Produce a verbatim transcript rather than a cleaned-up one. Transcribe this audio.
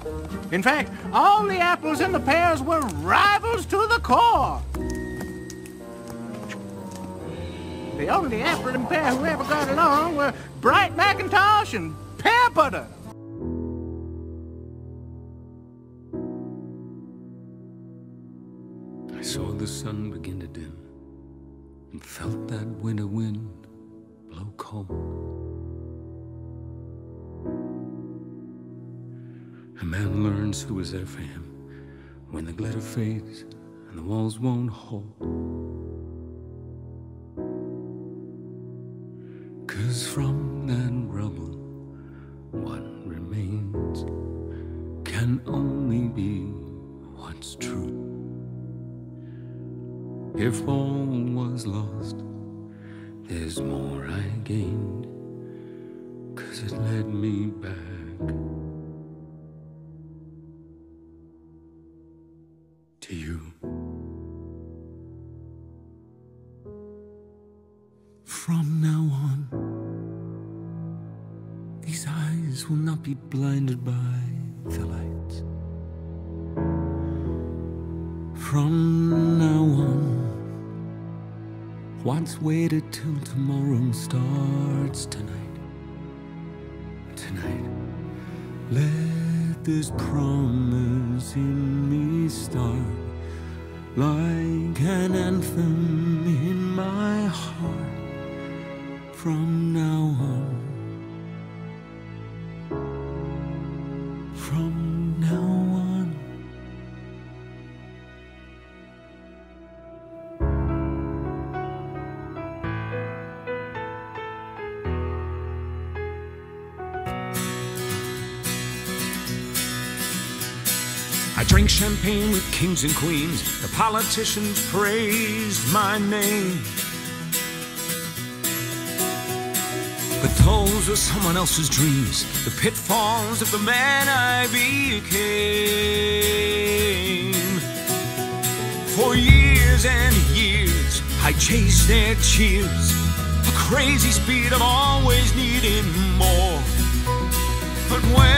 In fact, all the apples and the pears were rivals to the core. The only apple and pear who ever got along were Bright Macintosh and Pear Butter. I saw the sun begin to dim and felt that winter wind blow cold. A man learns who is there for him when the glitter fades and the walls won't hold. 'Cause from that rubble, what remains can only be what's true. If all was lost, there's more I gained, 'cause it led me back to you. From now on, these eyes will not be blinded by the lights. From now on, what's waited till tomorrow starts tonight. Tonight, let this promise in me start like an anthem in my heart. From now on, from now on. I drink champagne with kings and queens. The politicians praise my name. But those were someone else's dreams, the pitfalls of the man I became. For years and years, I chased their cheers, a crazy speed of always needing more. But when